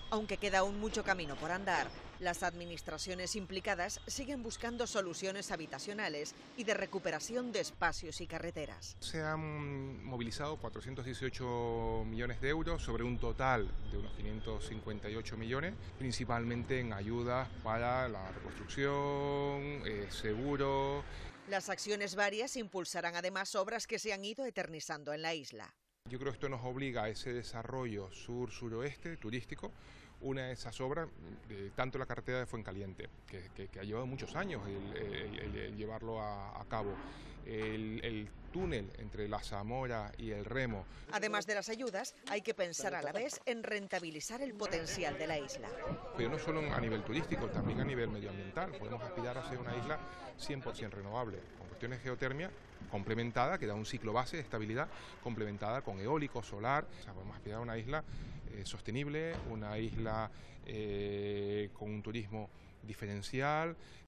Aunque queda aún mucho camino por andar, las administraciones implicadas siguen buscando soluciones habitacionales y de recuperación de espacios y carreteras. Se han movilizado 418 millones de euros sobre un total de unos 558 millones, principalmente en ayudas para la reconstrucción, seguro. Las acciones varias impulsarán además obras que se han ido eternizando en la isla. Yo creo que esto nos obliga a ese desarrollo sur-suroeste turístico. Una de esas obras, tanto la carretera de Fuencaliente, que ha llevado muchos años el llevarlo a cabo, el túnel entre la Zamora y el Remo. Además de las ayudas, hay que pensar a la vez en rentabilizar el potencial de la isla. Pero no solo a nivel turístico, también a nivel medioambiental. Podemos aspirar a ser una isla 100% renovable, con cuestiones de geotermia complementada, que da un ciclo base de estabilidad, complementada con eólico, solar. O sea, podemos aspirar a una isla sostenible, una isla con un turismo diferencial,